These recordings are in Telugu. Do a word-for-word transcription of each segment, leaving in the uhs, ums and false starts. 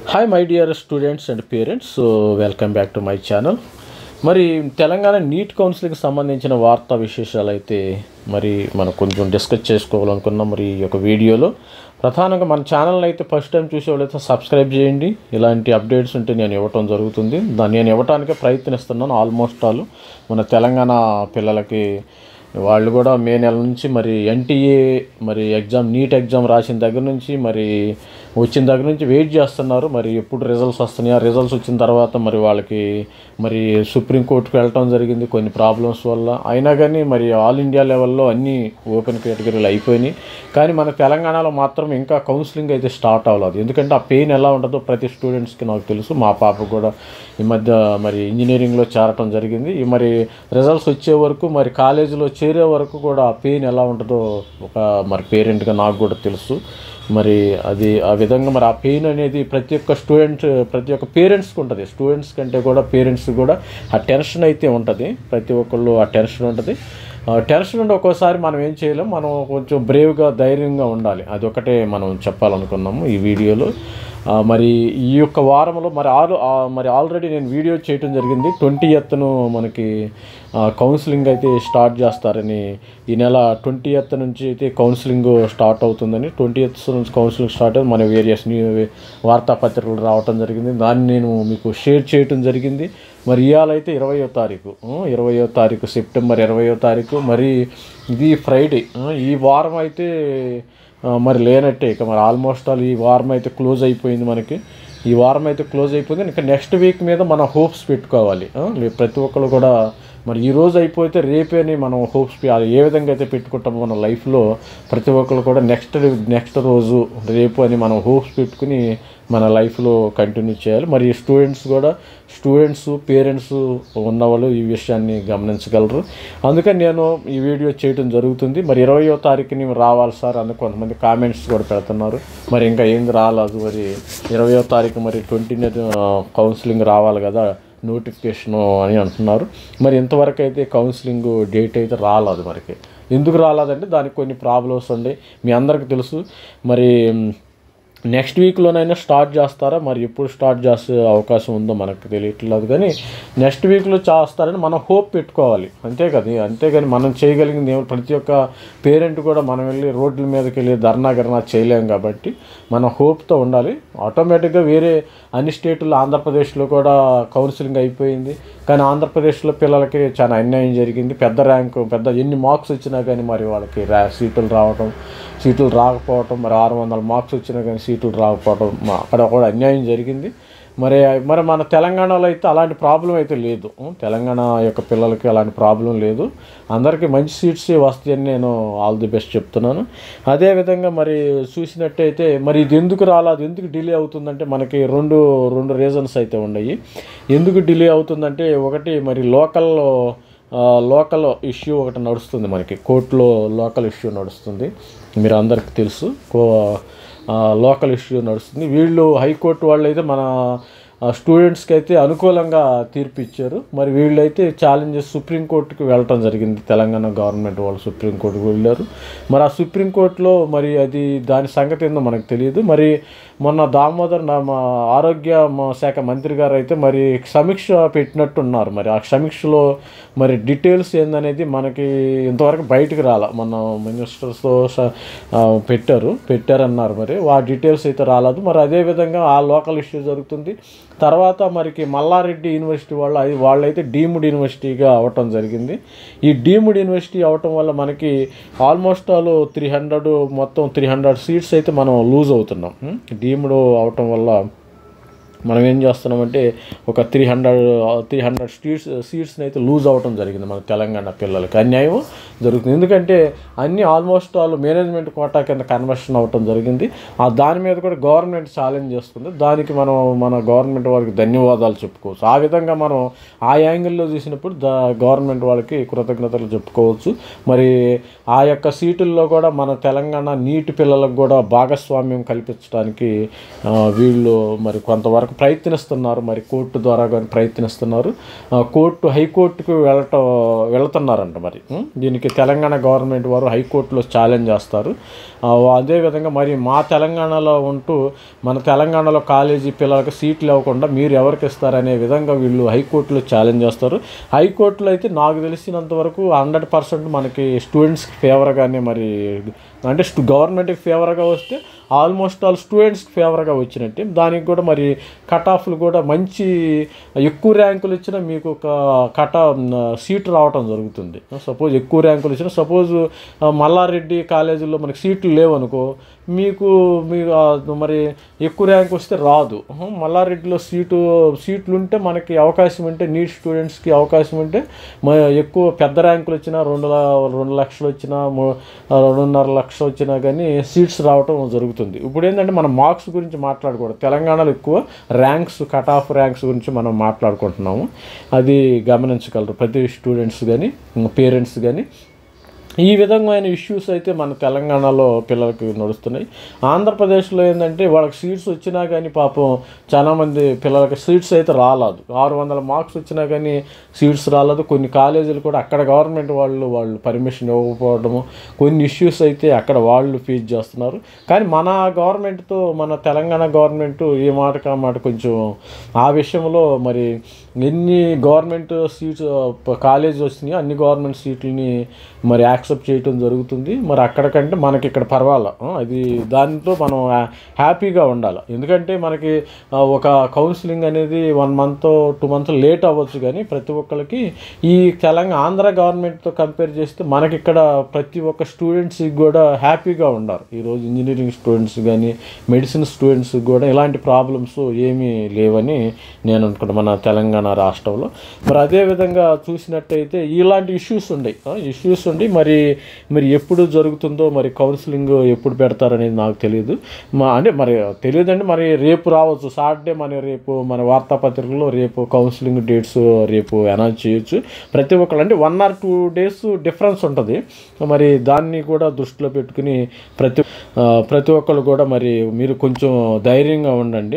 Hi my dear students and parents, so welcome back to my channel. మరి తెలంగాణ నీట్ కౌన్సిలింగ్కి సంబంధించిన వార్తా విశేషాలు అయితే మరి మనం కొంచెం డిస్కస్ చేసుకోవాలనుకున్నాం. మరి ఈ యొక్క వీడియోలో ప్రధానంగా మన ఛానల్ని అయితే ఫస్ట్ టైం చూసేవాళ్ళైతే సబ్స్క్రైబ్ చేయండి. ఇలాంటి అప్డేట్స్ ఉంటే నేను ఇవ్వటం జరుగుతుంది. దాన్ని నేను ఇవ్వటానికే ప్రయత్నిస్తున్నాను. ఆల్మోస్ట్ ఆల్ మన తెలంగాణ పిల్లలకి వాళ్ళు కూడా మే నెల నుంచి మరి ఎన్టీఏ మరి ఎగ్జామ్ నీట్ ఎగ్జామ్ రాసిన దగ్గర నుంచి మరి వచ్చిన దగ్గర నుంచి వెయిట్ చేస్తున్నారు. మరి ఎప్పుడు రిజల్ట్స్ వస్తున్నాయా, రిజల్ట్స్ వచ్చిన తర్వాత మరి వాళ్ళకి మరి సుప్రీంకోర్టుకు వెళ్ళటం జరిగింది కొన్ని ప్రాబ్లమ్స్ వల్ల. అయినా కానీ మరి ఆల్ ఇండియా లెవెల్లో అన్నీ ఓపెన్ కేటగిరీలు అయిపోయినాయి. కానీ మన తెలంగాణలో మాత్రం ఇంకా కౌన్సిలింగ్ అయితే స్టార్ట్ అవ్వలేదు. ఎందుకంటే ఆ పెయిన్ ఎలా ఉంటుందో ప్రతి స్టూడెంట్స్కి నాకు తెలుసు. మా పాప కూడా ఈ మధ్య మరి ఇంజనీరింగ్లో చేరటం జరిగింది. ఈ మరి రిజల్ట్స్ వచ్చే వరకు మరి కాలేజీలో చేరే వరకు కూడా ఆ పెయిన్ ఎలా ఉంటుందో ఒక మరి పేరెంట్గా నాకు కూడా తెలుసు. మరి అది ఆ విధంగా మరి ఆ పెయిన్ అనేది ప్రతి ఒక్క స్టూడెంట్ ప్రతి ఒక్క పేరెంట్స్కి ఉంటుంది. స్టూడెంట్స్ కంటే కూడా పేరెంట్స్ కూడా ఆ టెన్షన్ అయితే ఉంటుంది. ప్రతి ఒక్కళ్ళు ఆ టెన్షన్ ఉంటుంది. టెన్షన్ ఉండి ఒక్కోసారి మనం ఏం చేయలేం. మనం కొంచెం బ్రేవ్గా ధైర్యంగా ఉండాలి. అదొకటే మనం చెప్పాలనుకున్నాము ఈ వీడియోలో. మరి ఈ యొక్క వారంలో మరి ఆల్ మరి ఆల్రెడీ నేను వీడియో చేయటం జరిగింది. ట్వంటీ ఎత్ను మనకి కౌన్సిలింగ్ అయితే స్టార్ట్ చేస్తారని, ఈ నెల ట్వంటీ ఎత్ నుంచి అయితే కౌన్సిలింగ్ స్టార్ట్ అవుతుందని, ట్వంటీ ఎత్ నుంచి కౌన్సిలింగ్ స్టార్ట్ అవుతుంది. మన వేరియస్ న్యూ వార్తాపత్రికలు రావటం జరిగింది. దాన్ని నేను మీకు షేర్ చేయటం జరిగింది. మరి ఇవాళ అయితే ఇరవయో తారీఖు ఇరవయో తారీఖు సెప్టెంబర్ ఇరవయో తారీఖు మరి ఇది ఫ్రైడే. ఈ వారం అయితే మరి లేనట్టే. ఇక మరి ఆల్మోస్ట్ ఆల్ ఈ వారం అయితే క్లోజ్ అయిపోయింది. మనకి ఈ వారం అయితే క్లోజ్ అయిపోయింది. ఇంకా నెక్స్ట్ వీక్ మీద మనం హోప్స్ పెట్టుకోవాలి. ప్రతి ఒక్కరు కూడా మరి ఈరోజు అయిపోతే రేపేని మనం హోప్స్ ఏ విధంగా అయితే పెట్టుకుంటామో మన లైఫ్లో ప్రతి ఒక్కరు కూడా నెక్స్ట్ నెక్స్ట్ రోజు రేపు అని మనం హోప్స్ పెట్టుకుని మన లైఫ్లో కంటిన్యూ చేయాలి. మరి స్టూడెంట్స్ కూడా స్టూడెంట్స్ పేరెంట్స్ ఉన్నవాళ్ళు ఈ విషయాన్ని గమనించగలరు. అందుకని నేను ఈ వీడియో చేయడం జరుగుతుంది. మరి ఇరవయో తారీఖుని రావాలి సార్ అని కొంతమంది కామెంట్స్ కూడా పెడుతున్నారు. మరి ఇంకా ఏంది రాలేదు. మరి ఇరవయో తారీఖు మరి ట్వంటీ కౌన్సిలింగ్ రావాలి కదా నోటిఫికేషను అని అంటున్నారు. మరి ఇంతవరకు అయితే కౌన్సిలింగ్ డేట్ అయితే రాలేదు. మరికి ఎందుకు రాలేదంటే దానికి కొన్ని ప్రాబ్లమ్స్ ఉన్నాయి, మీ అందరికీ తెలుసు. మరి నెక్స్ట్ వీక్లోనైనా స్టార్ట్ చేస్తారా, మరి ఎప్పుడు స్టార్ట్ చేసే అవకాశం ఉందో మనకు తెలియట్లేదు. కానీ నెక్స్ట్ వీక్లో చేస్తారని మనం హోప్ పెట్టుకోవాలి, అంతే కదా. అంతేగాని మనం చేయగలిగింది ఏమో ప్రతి ఒక్క పేరెంట్ కూడా మనం వెళ్ళి రోడ్ల మీదకి వెళ్ళి ధర్నా గర్నా చేయలేం. కాబట్టి మనం హోప్తో ఉండాలి. ఆటోమేటిక్గా వేరే అన్ని స్టేట్లో ఆంధ్రప్రదేశ్లో కూడా కౌన్సిలింగ్ అయిపోయింది. కానీ ఆంధ్రప్రదేశ్లో పిల్లలకి చాలా అన్యాయం జరిగింది. పెద్ద ర్యాంకు పెద్ద ఎన్ని మార్క్స్ వచ్చినా కానీ మరి వాళ్ళకి ర్యా సీట్లు రావటం సీట్లు రాకపోవటం, మరి ఆరు వందల మార్క్స్ వచ్చినా కానీ సీట్లు రాకపోవటం అక్కడ కూడా అన్యాయం జరిగింది. మరి మరి మన తెలంగాణలో అయితే అలాంటి ప్రాబ్లం అయితే లేదు. తెలంగాణ యొక్క పిల్లలకి అలాంటి ప్రాబ్లం లేదు. అందరికీ మంచి సీట్స్ వస్తాయని నేను ఆల్ ది బెస్ట్ చెప్తున్నాను. అదేవిధంగా మరి చూసినట్టయితే మరి ఇది ఎందుకు రాలేదు, ఎందుకు డిలే అవుతుందంటే మనకి రెండు రెండు రీజన్స్ అయితే ఉన్నాయి. ఎందుకు డిలే అవుతుందంటే ఒకటి మరి లోకల్లో లోకల్ ఇష్యూ ఒకటి నడుస్తుంది. మనకి కోర్టులో లోకల్ ఇష్యూ నడుస్తుంది, మీరు అందరికీ తెలుసు. లోకల్ ఇష్యూ నడుస్తుంది. వీళ్ళు హైకోర్టు వాళ్ళు అయితే మన స్టూడెంట్స్కి అయితే అనుకూలంగా తీర్పు ఇచ్చారు. మరి వీళ్ళైతే ఛాలెంజెస్ సుప్రీంకోర్టుకి వెళ్ళటం జరిగింది. తెలంగాణ గవర్నమెంట్ వాళ్ళు సుప్రీంకోర్టుకు వెళ్ళారు. మరి ఆ సుప్రీంకోర్టులో మరి అది దాని సంగతి ఏందో మనకు తెలియదు. మరి మొన్న దామోదర్ మా ఆరోగ్య శాఖ మంత్రి గారు అయితే మరి సమీక్ష పెట్టినట్టున్నారు. మరి ఆ సమీక్షలో మరి డీటెయిల్స్ ఏందనేది మనకి ఇంతవరకు బయటకు రాల. మన మినిస్టర్స్తో పెట్టారు పెట్టారన్నారు. మరి ఆ డీటెయిల్స్ అయితే రాలేదు. మరి అదేవిధంగా ఆ లోకల్ ఇష్యూ జరుగుతుంది. తర్వాత మరికి మల్లారెడ్డి యూనివర్సిటీ వాళ్ళు అది వాళ్ళైతే డీమ్డ్ యూనివర్సిటీగా అవ్వటం జరిగింది. ఈ డీమ్డ్ యూనివర్సిటీ అవ్వటం వల్ల మనకి ఆల్మోస్ట్ ఆల్ త్రీ హండ్రెడ్ మొత్తం త్రీ హండ్రెడ్ సీట్స్ అయితే మనం లూజ్ అవుతున్నాం. డీమ్డ్ అవటం వల్ల మనం ఏం చేస్తున్నామంటే ఒక three hundred three hundred seats సీట్స్ని అయితే లూజ్ అవ్వటం జరిగింది. మన తెలంగాణ పిల్లలకి అన్యాయం జరుగుతుంది. ఎందుకంటే అన్నీ ఆల్మోస్ట్ ఆల్ మేనేజ్మెంట్ కోటా కింద కన్వర్షన్ అవ్వటం జరిగింది. ఆ దాని మీద కూడా గవర్నమెంట్ ఛాలెంజ్ చేస్తుంది. దానికి మనం మన గవర్నమెంట్ వాళ్ళకి ధన్యవాదాలు చెప్పుకోవచ్చు. ఆ విధంగా మనం ఆ యాంగిల్లో చూసినప్పుడు ద గవర్నమెంట్ వాళ్ళకి కృతజ్ఞతలు చెప్పుకోవచ్చు. మరి ఆ యొక్క సీటుల్లో కూడా మన తెలంగాణ నీటి పిల్లలకు కూడా భాగస్వామ్యం కల్పించడానికి వీళ్ళు మరి కొంతవరకు ప్రయత్నిస్తున్నారు, మరి కోర్టు ద్వారా కానీ ప్రయత్నిస్తున్నారు. కోర్టు హైకోర్టుకు వెళ్ళటం వెళుతున్నారంట. మరి దీనికి తెలంగాణ గవర్నమెంట్ వారు హైకోర్టులో ఛాలెంజ్ చేస్తారు. అదేవిధంగా మరి మా తెలంగాణలో ఉంటూ మన తెలంగాణలో కాలేజీ పిల్లలకు సీట్లు ఇవ్వకుండా మీరు ఎవరికి ఇస్తారనే విధంగా వీళ్ళు హైకోర్టులో ఛాలెంజ్ చేస్తారు. హైకోర్టులో అయితే నాకు తెలిసినంత వరకు హండ్రెడ్ పర్సెంట్ మనకి స్టూడెంట్స్కి ఫేవర్గానే, మరి అంటే గవర్నమెంట్కి ఫేవర్గా వస్తే ఆల్మోస్ట్ ఆల్ స్టూడెంట్స్కి ఫేవర్గా వచ్చినట్టే. దానికి కూడా మరి కట్ ఆఫ్లు కూడా మంచి ఎక్కువ ర్యాంకులు ఇచ్చినా మీకు ఒక కట్ సీట్ రావటం జరుగుతుంది. సపోజ్ ఎక్కువ ర్యాంకులు ఇచ్చినా, సపోజ్ మల్లారెడ్డి కాలేజీలో మనకి సీట్లు లేవనుకో, మీకు మీకు మరి ఎక్కువ ర్యాంక్ వస్తే రాదు. మల్లారెడ్డిలో సీటు సీట్లు ఉంటే మనకి అవకాశం ఉంటే, నీట్ స్టూడెంట్స్కి అవకాశం ఉంటే ఎక్కువ పెద్ద ర్యాంకులు వచ్చినా, రెండు రెండు లక్షలు వచ్చినా, రెండున్నర లక్షలు వచ్చినా కానీ సీట్స్ రావటం జరుగుతుంది. ఇప్పుడు ఏంటంటే మనం మార్క్స్ గురించి మాట్లాడకూడదు, తెలంగాణలో ఎక్కువ ర్యాంక్స్, కట్ ఆఫ్ ర్యాంక్స్ గురించి మనం మాట్లాడుకుంటున్నాము. అది గమనించగలరు ప్రతి స్టూడెంట్స్ కానీ పేరెంట్స్ కానీ. ఈ విధమైన ఇష్యూస్ అయితే మన తెలంగాణలో పిల్లలకి నడుస్తున్నాయి. ఆంధ్రప్రదేశ్లో ఏంటంటే వాళ్ళకి సీట్స్ వచ్చినా కానీ పాపం చాలామంది పిల్లలకి సీట్స్ అయితే రాలేదు. ఆరు వందల మార్క్స్ వచ్చినా కానీ సీట్స్ రాలేదు. కొన్ని కాలేజీలు కూడా అక్కడ గవర్నమెంట్ వాళ్ళు వాళ్ళు పర్మిషన్ ఇవ్వకపోవడము, కొన్ని ఇష్యూస్ అయితే అక్కడ వాళ్ళు ఫేస్ చేస్తున్నారు. కానీ మన గవర్నమెంట్తో మన తెలంగాణ గవర్నమెంట్ ఏ మాటకు ఆ మాట కొంచెం ఆ విషయంలో మరి ఎన్ని గవర్నమెంట్ సీట్స్ కాలేజ్ వచ్చినాయో అన్ని గవర్నమెంట్ సీట్లని మరి యాక్సెప్ట్ చేయటం జరుగుతుంది. మరి అక్కడికంటే మనకి ఇక్కడ పర్వాలా, అది దాంతో మనం హ్యాపీగా ఉండాలి. ఎందుకంటే మనకి ఒక కౌన్సిలింగ్ అనేది one month two month late అవ్వచ్చు, కానీ ప్రతి ఒక్కరికి ఈ తెలంగాణ ఆంధ్ర గవర్నమెంట్తో కంపేర్ చేస్తే మనకి ఇక్కడ ప్రతి ఒక్క స్టూడెంట్స్కి కూడా హ్యాపీగా ఉండాలి. ఈరోజు ఇంజనీరింగ్ స్టూడెంట్స్ కానీ మెడిసిన్ స్టూడెంట్స్ కూడా ఇలాంటి ప్రాబ్లమ్స్ ఏమీ లేవని నేను అనుకుంటున్నాను మన తెలంగాణ రాష్ట్రంలో. మరి అదేవిధంగా చూసినట్టయితే ఇలాంటి ఇష్యూస్ ఉన్నాయి ఇష్యూస్ ఉండి మరి మరి ఎప్పుడు జరుగుతుందో, మరి కౌన్సిలింగ్ ఎప్పుడు పెడతారనేది నాకు తెలియదు. మా అంటే మరి తెలియదండి, మరి రేపు రావచ్చు సాటర్డే, మన రేపు మన వార్తాపత్రికలో రేపు కౌన్సిలింగ్ డేట్స్ రేపు అనౌన్స్ చేయొచ్చు. ప్రతి ఒక్కరు అంటే one or two days difference ఉంటుంది. మరి దాన్ని కూడా దృష్టిలో పెట్టుకుని ప్రతి ప్రతి ఒక్కరు కూడా మరి మీరు కొంచెం ధైర్యంగా ఉండండి.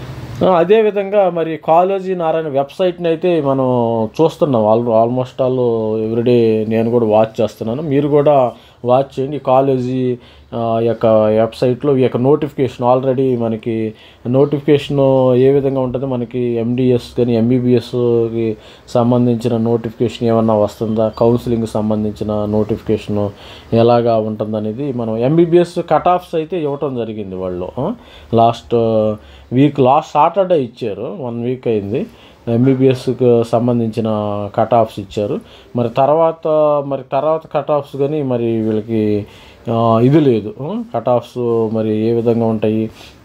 అదేవిధంగా మరి కాలేజీ నారాయణ వెబ్సైట్ని అయితే మనం చూస్తున్నాం. ఆల్ ఆల్మోస్ట్ ఆల్ ఎవ్రీడే నేను కూడా వాచ్ చేస్తున్నాను, మీరు కూడా వాచ్ చేయండి. కాలేజీ యొక్క వెబ్సైట్లో ఈ యొక్క నోటిఫికేషన్ ఆల్రెడీ మనకి నోటిఫికేషన్ ఏ విధంగా ఉంటుందో, మనకి ఎండిఎస్ కానీ ఎంబీబీఎస్కి సంబంధించిన నోటిఫికేషన్ ఏమన్నా వస్తుందా, కౌన్సిలింగ్కి సంబంధించిన నోటిఫికేషన్ ఎలాగా ఉంటుందనేది మనం ఎంబీబీఎస్ కట్ ఆఫ్స్ అయితే ఇవ్వటం జరిగింది. వాళ్ళు లాస్ట్ వీక్ లాస్ట్ సాటర్డే ఇచ్చారు, వన్ వీక్ అయింది. ఎంబీబీఎస్కి సంబంధించిన కట్ ఆఫ్స్ ఇచ్చారు. మరి తర్వాత మరి తర్వాత కట్ ఆఫ్స్ కానీ మరి వీళ్ళకి ఇది లేదు. కట్ ఆఫ్స్ మరి ఏ విధంగా ఉంటాయి,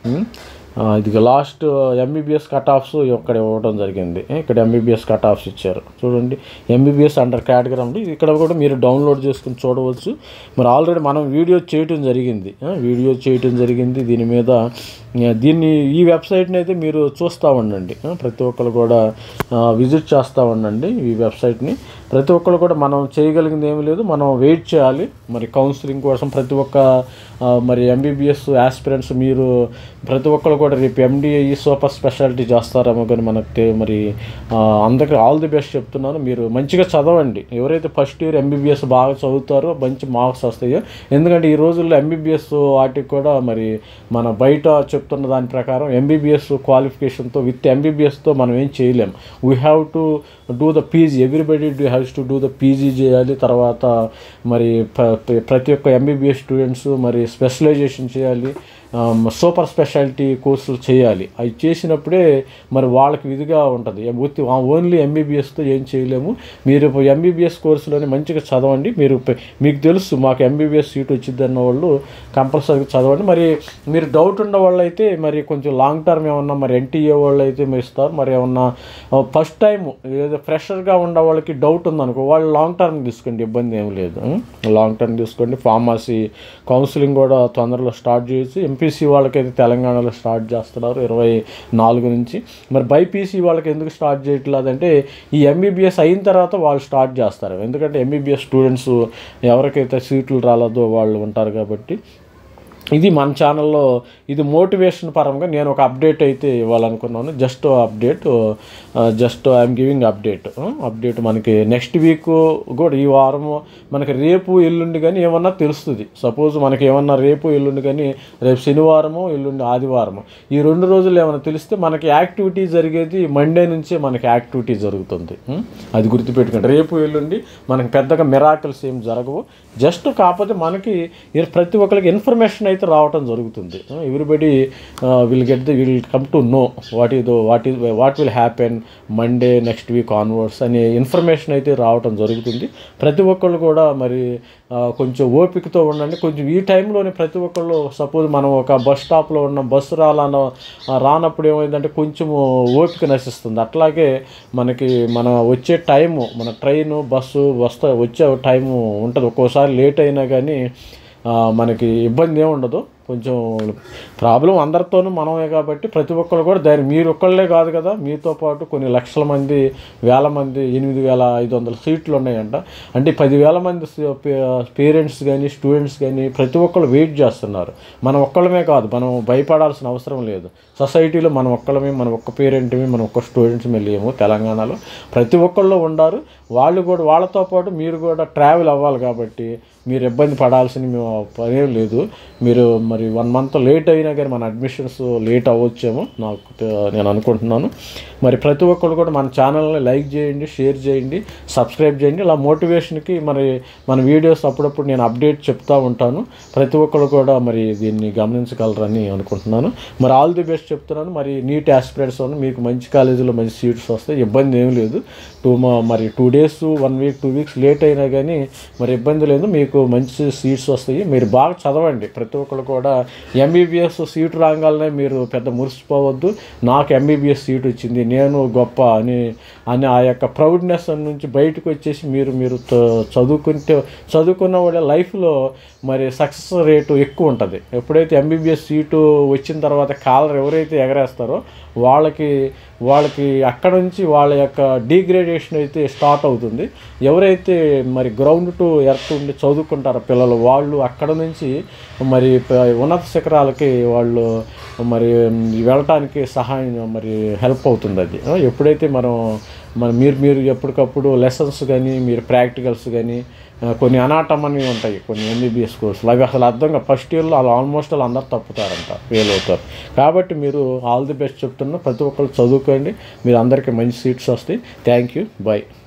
ఇది లాస్ట్ ఎంబీబీఎస్ కట్ ఆఫ్స్ ఇక్కడ ఇవ్వడం జరిగింది. ఇక్కడ ఎంబీబీఎస్ కట్ ఆఫ్స్ ఇచ్చారు చూడండి, ఎంబీబీఎస్ అండర్ కేటగిరీ అండి. ఇక్కడ కూడా మీరు డౌన్లోడ్ చేసుకుని చూడవచ్చు. మరి ఆల్రెడీ మనం వీడియో చేయటం జరిగింది వీడియో చేయటం జరిగింది దీని మీద. దీన్ని ఈ వెబ్సైట్ని అయితే మీరు చూస్తూ ఉండండి, ప్రతి ఒక్కరు కూడా విజిట్ చేస్తూ ఉండండి ఈ వెబ్సైట్ని. ప్రతి ఒక్కరు కూడా మనం చేయగలిగింది ఏమీ లేదు, మనం వెయిట్ చేయాలి. మరి కౌన్సిలింగ్ కోసం ప్రతి ఒక్క మరి ఎంబీబీఎస్ ఆస్పిరెంట్స్ మీరు ప్రతి ఒక్కరు కూడా రేపు ఎండిఐ సూపర్ స్పెషాలిటీ చేస్తారేమో, కానీ మనకు మరి అందరికీ ఆల్ ది బెస్ట్ చెప్తున్నాను. మీరు మంచిగా చదవండి. ఎవరైతే ఫస్ట్ ఇయర్ ఎంబీబీఎస్ బాగా చదువుతారో మంచి మార్క్స్ వస్తాయో, ఎందుకంటే ఈ రోజుల్లో ఎంబీబీఎస్ వాటికి కూడా మరి మన బయట చెప్తున్న దాని ప్రకారం ఎంబీబీఎస్ క్వాలిఫికేషన్తో విత్ ఎంబీబీఎస్తో మనం ఏం చేయలేం. We have to do the PG, everybody do haves to do the PG చేయాలి. తర్వాత మరి ప్రతి ఒక్క ఎంబీబీఎస్ స్టూడెంట్స్ మరి స్పెషలైజేషన్ చేయాలి, సూపర్ స్పెషాలిటీ కోర్సులు చేయాలి. అవి చేసినప్పుడే మరి వాళ్ళకి విధిగా ఉంటుంది. ఓన్లీ ఎంబీబీఎస్తో ఏం చేయలేము. మీరు ఎంబీబీఎస్ కోర్సులోనే మంచిగా చదవండి. మీరు మీకు తెలుసు మాకు ఎంబీబీఎస్ సీట్ వచ్చింది అన్న వాళ్ళు కంపల్సరీగా చదవండి. మరి మీరు డౌట్ ఉన్న వాళ్ళు అయితే మరి కొంచెం లాంగ్ టర్మ్ ఏమన్నా మరి ఎన్టీఏ వాళ్ళు అయితే మీరు ఇస్తారు. మరి ఏమన్నా ఫస్ట్ టైం ఏదో ఫ్రెషర్గా ఉన్న వాళ్ళకి డౌట్ ఉందనుకో, వాళ్ళు లాంగ్ టర్మ్ తీసుకోండి, ఇబ్బంది ఏం లేదు. లాంగ్ టర్మ్ తీసుకోండి. ఫార్మసీ కౌన్సిలింగ్ కూడా తొందరలో స్టార్ట్ చేయొచ్చు. ఎంపీసీ వాళ్ళకైతే తెలంగాణలో స్టార్ట్ చేస్తున్నారు ఇరవై నాలుగు నుంచి. మరి బైపీసీ వాళ్ళకి ఎందుకు స్టార్ట్ చేయట్లేదంటే ఈ ఎంబీబీఎస్ అయిన తర్వాత వాళ్ళు స్టార్ట్ చేస్తారు. ఎందుకంటే ఎంబీబీఎస్ స్టూడెంట్స్ ఎవరికైతే సీట్లు రాలేదో వాళ్ళు ఉంటారు కాబట్టి ఇది మన ఛానల్లో ఇది మోటివేషన్ పరంగా నేను ఒక అప్డేట్ అయితే ఇవ్వాలనుకున్నాను. Just update, just I'm giving update update మనకి నెక్స్ట్ వీక్ కూడా ఈ వారము మనకి రేపు ఎల్లుండి కానీ ఏమన్నా తెలుస్తుంది. సపోజ్ మనకి ఏమన్నా రేపు ఎల్లుండి కానీ రేపు శనివారము ఎల్లుండి ఆదివారము ఈ రెండు రోజులు ఏమైనా తెలిస్తే మనకి యాక్టివిటీ జరిగేది మండే నుంచే మనకి యాక్టివిటీ జరుగుతుంది. అది గుర్తుపెట్టుకోండి. రేపు ఎల్లుండి మనకి పెద్దగా మిరాకిల్స్ ఏం జరగవు. జస్ట్ కాకపోతే మనకి ప్రతి ఒక్కరికి ఇన్ఫర్మేషన్ అయితే రావటం జరుగుతుంది. Everybody will get the will come to know what is what is what will happen Monday next week onwards అనే ఇన్ఫర్మేషన్ అయితే రావటం జరుగుతుంది. ప్రతి ఒక్కళ్ళు కూడా మరి కొంచెం ఓపికతో ఉండండి. కొంచెం ఈ టైంలోనే ప్రతి ఒక్కళ్ళు సపోజ్ మనం ఒక బస్ స్టాప్లో ఉన్న బస్సు రాలన్న రానప్పుడు ఏమైందంటే కొంచెము ఓపిక నశిస్తుంది. అట్లాగే మనకి మన వచ్చే టైము మన ట్రైను బస్సు వస్తా వచ్చే టైము ఉంటుంది. ఒక్కోసారి లేట్ అయినా కానీ మనకి ఇబ్బంది ఏమి ఉండదు. కొంచెం ప్రాబ్లం అందరితోనూ మనమే కాబట్టి ప్రతి ఒక్కరు కూడా దాని మీరు ఒక్కళ్ళే కాదు కదా, మీతో పాటు కొన్ని లక్షల మంది వేల మంది ఎనిమిది వేల ఐదు వందల సీట్లు ఉన్నాయంట. అంటే పదివేల మంది పేరెంట్స్ కానీ స్టూడెంట్స్ కానీ ప్రతి ఒక్కళ్ళు వెయిట్ చేస్తున్నారు. మనం ఒక్కళ్ళమే కాదు, మనం భయపడాల్సిన అవసరం లేదు. సొసైటీలో మనం ఒక్కళ్ళమే, మన ఒక్క పేరెంట్మే, మన ఒక్క స్టూడెంట్స్మే లేము. తెలంగాణలో ప్రతి ఒక్కళ్ళు ఉన్నారు. వాళ్ళు కూడా వాళ్ళతో పాటు మీరు కూడా ట్రావెల్ అవ్వాలి కాబట్టి మీరు ఇబ్బంది పడాల్సిన పనే లేదు. మీరు మరి వన్ మంత్ లేట్ అయినా కానీ మన అడ్మిషన్స్ లేట్ అవ్వచ్చేమో నాకు నేను అనుకుంటున్నాను. మరి ప్రతి ఒక్కరు కూడా మన ఛానల్ని లైక్ చేయండి, షేర్ చేయండి, సబ్స్క్రైబ్ చేయండి. ఇలా మోటివేషన్కి మరి మన వీడియోస్ అప్పుడప్పుడు నేను అప్డేట్ చెప్తూ ఉంటాను. ప్రతి ఒక్కరు కూడా మరి దీన్ని గమనించగలరని అనుకుంటున్నాను. మరి ఆల్ ది బెస్ట్ చెప్తున్నాను. మరి నీట్ ఆస్పిరెంట్స్ ఉన్న మీకు మంచి కాలేజీలో మంచి సీట్స్ వస్తాయి, ఇబ్బంది ఏం లేదు. టూ మరి two days one week two weeks late అయినా కానీ మరి ఇబ్బంది లేదు, మీకు మంచి సీట్స్ వస్తాయి. మీరు బాగా చదవండి. ప్రతి ఒక్కరు కూడా ఎంబీబీఎస్ సీటు రాగానే మీరు పెద్ద మురిసిపోవద్దు. నాకు ఎంబీబీఎస్ సీట్ వచ్చింది, నేను గొప్ప అని అని ఆ యొక్క ప్రౌడ్నెస్ నుంచి బయటకు వచ్చేసి మీరు మీరు చదువుకుంటే చదువుకున్న వాళ్ళ లైఫ్లో మరి సక్సెస్ రేటు ఎక్కువ ఉంటుంది. ఎప్పుడైతే ఎంబీబీఎస్ సీటు వచ్చిన తర్వాత కాలర్ ఎవరైతే ఎగరేస్తారో వాళ్ళకి వాళ్ళకి అక్కడ నుంచి వాళ్ళ యొక్క డీగ్రేడేషన్ అయితే స్టార్ట్ అవుతుంది. ఎవరైతే మరి గ్రౌండ్ టు ఎర్త్ ఉండి చదువుకుంటారో పిల్లలు వాళ్ళు అక్కడ నుంచి మరి ఉన్నత శిఖరాలకి వాళ్ళు మరి వెళ్ళటానికి సహాయం మరి హెల్ప్ అవుతుంది. అది ఎప్పుడైతే మనం మన మీరు మీరు ఎప్పటికప్పుడు లెసన్స్ కానీ మీరు ప్రాక్టికల్స్ కానీ కొన్ని అనాటమని ఉంటాయి కొన్ని ఎంబీబీఎస్ కోర్సులు, అవి అసలు అర్థంగా ఫస్ట్ ఇయర్లో వాళ్ళు ఆల్మోస్ట్ వాళ్ళు అందరు తప్పుతారంట, ఫెయిల్ అవుతారు. కాబట్టి మీరు ఆల్ ది బెస్ట్ చెప్తున్నా, ప్రతి ఒక్కరు చదువుకోండి, మీరు అందరికీ మంచి సీట్స్ వస్తాయి. Thank you, bye.